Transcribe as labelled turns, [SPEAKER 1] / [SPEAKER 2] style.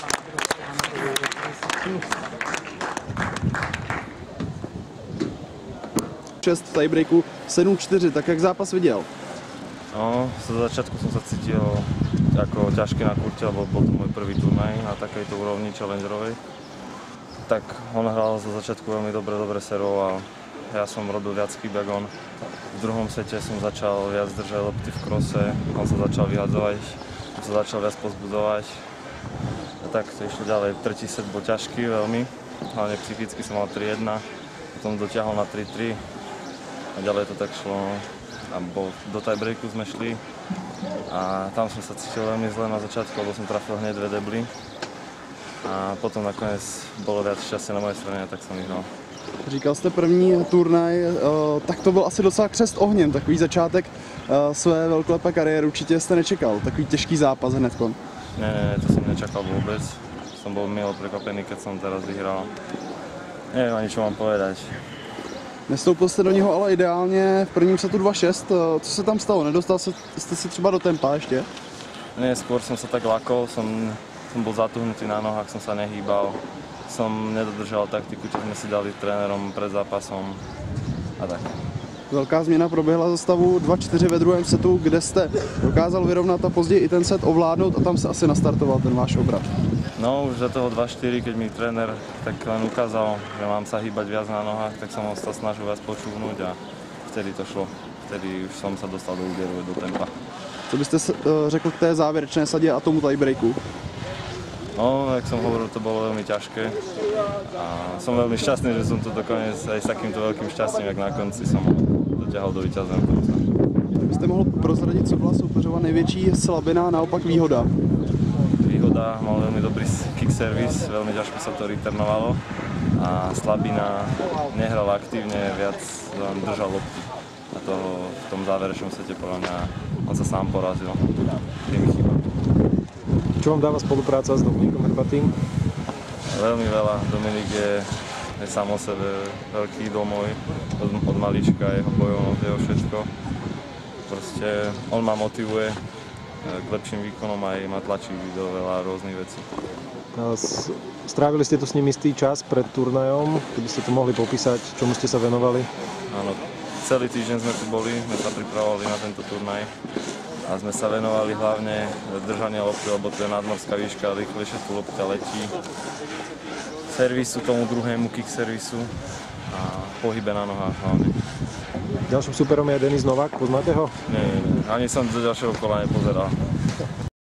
[SPEAKER 1] V tiebreaku 7-4, tak jak zápas viděl?
[SPEAKER 2] No, zo začiatku som sa cítil ako ťažký na kurte, lebo bol to môj prvý turnaj na takejto úrovni challengerovej. Tak on hral zo začiatku veľmi dobre servoval. Ja som robil viac chýb ako on. V druhom sete som začal viac držať lopty v krose, on sa začal vyhadzovať, on sa začal viac pozbudzovať. A tak to išlo ďalej. Tretí set bol ťažký veľmi, hlavne psychicky som mal 3-1, potom dotiahol na 3-3 a ďalej to tak šlo. A do tiebreaku sme šli a tam som sa cítil veľmi zle na začiatku, lebo som trafil hneď dve debly. A potom nakoniec bolo viac šťastia na mojej strane, tak som vyhral.
[SPEAKER 1] Říkal jste první turnaj, tak to byl asi docela křest ohněm, takový začátek své velkolepé kariéry, určitě jste nečekal, takový těžký zápas hnedkon.
[SPEAKER 2] Ne, to som nečakal vôbec. Som bol milo prekvapený, keď som teraz vyhral. Neviem ani čo mám povedať.
[SPEAKER 1] Nestoupil jste do něho ale ideálně v prvním setu 2-6, co se tam stalo? Nedostal jste se třeba do tempa ještě?
[SPEAKER 2] Nie, skôr som sa tak lakol, som bol zatuhnutý na nohách, som sa nehýbal. Som nedodržal taktiku, čo sme si dali trénerom pred zápasom a tak.
[SPEAKER 1] Velká změna proběhla za stavu 2-4 ve druhém setu, kde jste dokázal vyrovnat a později i ten set ovládnout a tam se asi nastartoval ten váš obrat.
[SPEAKER 2] No už za toho 2-4, keď mi tréner tak len ukázal, že mám sa hýbať viac na nohách, tak som ho sa snažil viac počúvnuť a vtedy to šlo. Vtedy už som sa dostal do úderu, do tempa.
[SPEAKER 1] Co byste řekl k té závěrečné sadě a tomu tiebreaku?
[SPEAKER 2] No, jak som hovoril, to bolo veľmi ťažké a som veľmi šťastný, že som to dokoniec aj s takýmto veľkým šťastím, jak na konci som dotiahol do víťazného konca.
[SPEAKER 1] Byste mohl prozradit, co byla soupeřova největší slabina a naopak výhoda?
[SPEAKER 2] Výhoda, mal veľmi dobrý kick service, veľmi ťažko sa to returnovalo a slabina, nehral aktívne, viac držal lopty a to v tom záverečnom sete podľa mňa on sa sám porazil tými chybami.
[SPEAKER 3] Čo vám dáva spolupráca s Dominikom Hrbatým?
[SPEAKER 2] Veľmi veľa. Dominik je sám o sebe veľký idol môj, od malička, jeho bojovnosť, jeho všetko. Proste on ma motivuje k lepším výkonom a aj ma tlačí do veľa rôznych vecí.
[SPEAKER 3] Strávili ste tu s ním istý čas pred turnajom, keby ste to mohli popísať, čomu ste sa venovali?
[SPEAKER 2] Áno, celý týždeň sme tu boli, sme sa pripravovali na tento turnaj. A sme sa venovali hlavne držania lopty, lebo to je nadmorská výška, rýchlejšie tu lopta letí. Servisu tomu druhému, kick servisu a pohybe na nohách hlavne.
[SPEAKER 3] Ďalším superom je Denis Novák, poznáte ho?
[SPEAKER 2] Nie, ani som do ďalšieho kola nepozeral.